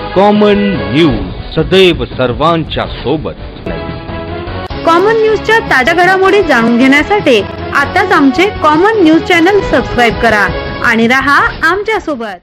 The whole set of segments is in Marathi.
कॉमन न्यूज सदैव सर्वांच्या सोबत. कॉमन न्यूजच्या ताज्या घडामोडी जाणून घेण्यासाठी आताच आमचे कॉमन न्यूज चॅनल सबस्क्राइब करा आणि रहा आमच्या सोबत.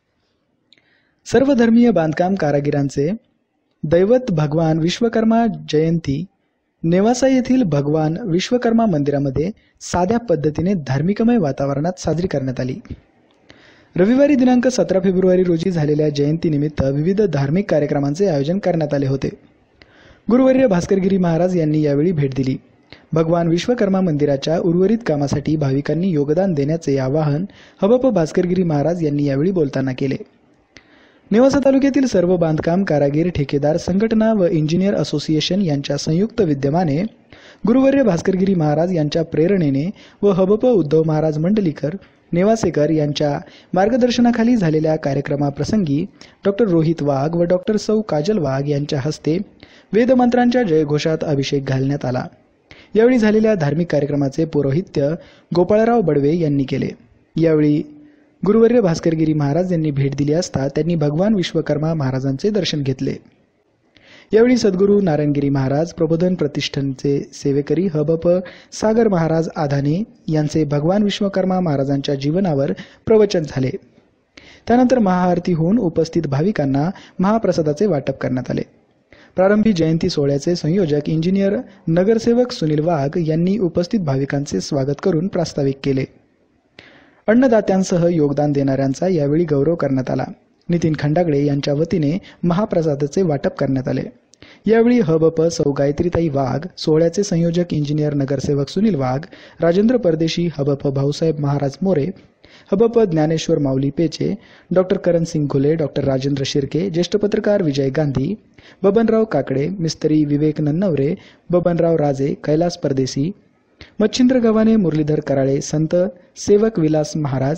सर्वधर्मीय बांधकाम कारागिरांचे दैवत भगवान विश्वकर्मा जयंती नेवासा येथील भगवान विश्वकर्मा मंदिरामध्ये साध्या पद्धतीने धार्मिकमय वातावरणात साजरी करण्यात आली. रविवारी दिनांक 17 फेब्रुवारी रोजी झालेल्या जयंतीनिमित्त विविध धार्मिक कार्यक्रमांचे आयोजन करण्यात आले होते. गुरुवर्य भास्करगिरी महाराज यांनी यावेळी भेट दिली. भगवान विश्वकर्मा मंदिराच्या उर्वरित कामासाठी भाविकांनी योगदान देण्याचे आवाहन हबप भास्करगिरी महाराज यांनी यावेळी बोलताना केले. नेवासा तालुक्यातील सर्व बांधकाम कारागीर ठेकेदार संघटना व इंजिनियर असोसिएशन यांच्या संयुक्त विद्यमाने गुरुवर्य भास्करगिरी महाराज यांच्या प्रेरणेने व हबप उद्धव महाराज मंडलीकर नेवासेकर यांच्या मार्गदर्शनाखाली झालेल्या कार्यक्रमाप्रसंगी डॉक्टर रोहित वाघ व डॉक्टर सौ काजल वाघ यांच्या हस्ते वेदमंत्रांच्या जयघोषात अभिषेक घालण्यात आला. यावेळी झालेल्या धार्मिक कार्यक्रमाचे पौरोहित्य गोपाळराव बडवे यांनी केले. यावेळी गुरुवर्य भास्करगिरी महाराज यांनी भेट दिली असता त्यांनी भगवान विश्वकर्मा महाराजांचे दर्शन घेतले. यावेळी सद्गुरू नारायणगिरी महाराज प्रबोधन प्रतिष्ठानचे सेवेकरी हबप सागर महाराज आधाने यांचे भगवान विश्वकर्मा महाराजांच्या जीवनावर प्रवचन झाले. त्यानंतर महाआरती होऊन उपस्थित भाविकांना महाप्रसादाचे वाटप करण्यात आले. प्रारंभी जयंती सोहळ्याचे संयोजक इंजिनियर नगरसेवक सुनील वाघ यांनी उपस्थित भाविकांचे स्वागत करून प्रास्ताविक केले. अन्नदात्यांसह योगदान देणाऱ्यांचा यावेळी गौरव करण्यात आला. नितीन खंडागळे यांच्या वतीने महाप्रसादाचे वाटप करण्यात आले. यावेळी हबप सौ गायत्रीताई वाघ, सोहळ्याचे संयोजक इंजिनियर नगरसेवक सुनील वाघ, राजेंद्र परदेशी, हबप भाऊसाहेब महाराज मोरे, हबप ज्ञानेश्वर माऊली पेचे, डॉक्टर करण सिंग घुले, डॉक्टर राजेंद्र शिर्के, ज्येष्ठ पत्रकार विजय गांधी, बबनराव काकडे, मिस्त्री विवेक नन्नवरे, बबनराव राजे, कैलास परदेशी, मच्छिंद्र गव्हाणे, मुरलीधर कराळे, संत सेवक विलास महाराज,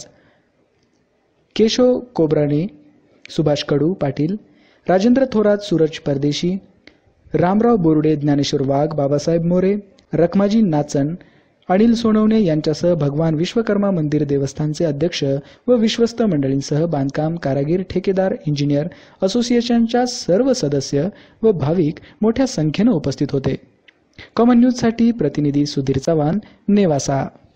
केशव कोब्राणे, सुभाष कडू पाटील, राजेंद्र थोरात, सूरज परदेशी, रामराव बोर्डे, ज्ञानेश्वर वाघ, बाबासाहेब मोरे, रखमाजी नाचन, अनिल सोनवणे यांच्यासह भगवान विश्वकर्मा मंदिर देवस्थानचे अध्यक्ष व विश्वस्त मंडळींसह बांधकाम कारागीर ठेकेदार इंजिनियर असोसिएशनच्या सर्व सदस्य व भाविक मोठ्या संख्येने उपस्थित होते. कॉमन न्यूजसाठी प्रतिनिधी सुधीर चव्हाण, नेवासा.